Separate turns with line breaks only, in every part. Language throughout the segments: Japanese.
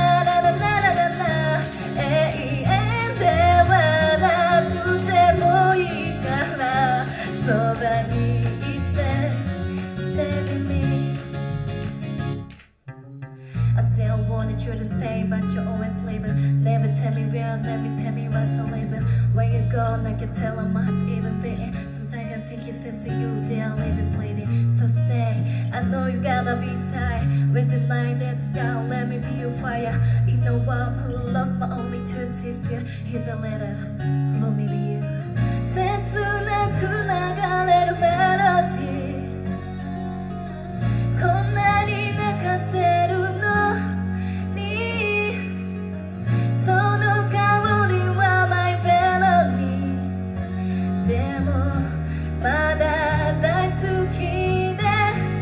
ララララララ永遠ではなくてもいいからそばにいて Stay with me I say I wanted you to stay but you always leaving Never tell me where, never tell me what's the reason When you go, I can tell I'm not even beating Sometimes I think it's says you, they are living bleeding So stay, I know you gotta be tight When the night that's gone, let me be your fire You know I'm who lost my only two sister Here's a letter, from me to you 切なく流れるメロディーこんなに泣かせるのにその香りは My felony でもまだ大好きで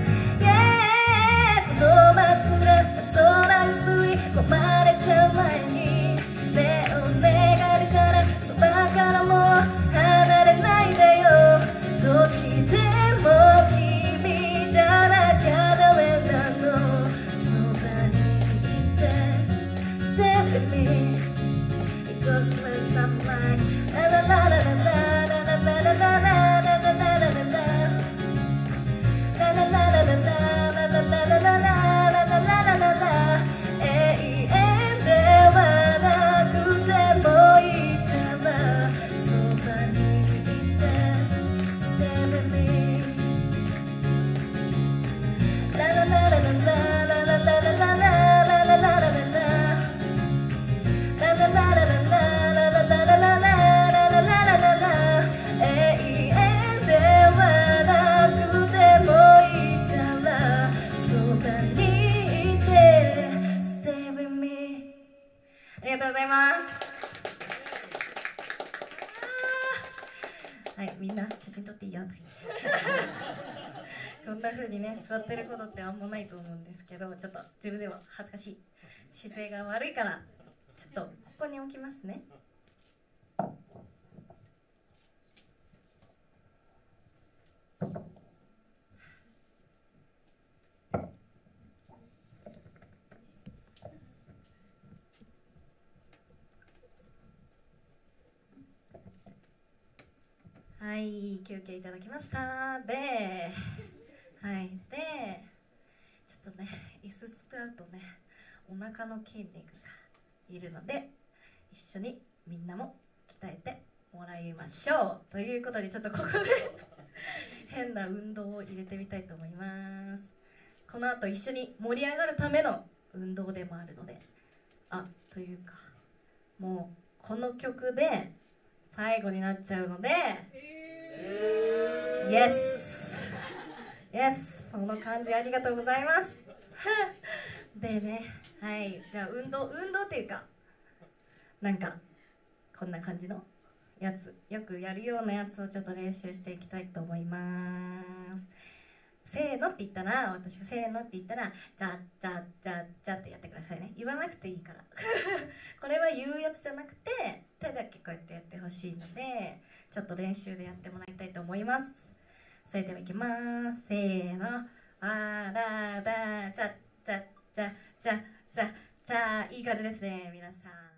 Yeah この真っ暗な空に吸い込まれちゃう前に目を願るからそばからもう離れないでよどうしても君じゃなきゃダメなのそばにいて Stay with me It goes like something like La la la la la la la la la la la la la la la la La la la la la la la la la la la la la la la 永遠ではなくてもいいからそばにいて Stay with me La la la la la la la la la la la la la la la la La la la la la ありがとうございます。はい、みんな写真撮っていいよこんな風にね座ってることってあんまないと思うんですけど、ちょっと自分では恥ずかしい、姿勢が悪いからちょっとここに置きますね。はい、休憩いただきましたで、はい、でちょっとね椅子使うとねお腹の筋肉がいるので一緒にみんなも鍛えてもらいましょうということで、ちょっとここで変な運動を入れてみたいと思います。この後一緒に盛り上がるための運動でもあるので、というかもうこの曲で最後になっちゃうので、イエスイエス、その感じありがとうございますでね、はい、じゃあ運動っていうかなんかこんな感じのやつ、よくやるようなやつをちょっと練習していきたいと思います。せーのって言ったら、私がせーのって言ったらじゃじゃじゃじゃってやってくださいね。言わなくていいからこれは言うやつじゃなくて手だけこうやってやってほしいので、ちょっと練習でやってもらいたいと思います。それではいきます。せーの、あらだじゃじゃじゃじゃじゃじゃ、いい感じですね皆さん。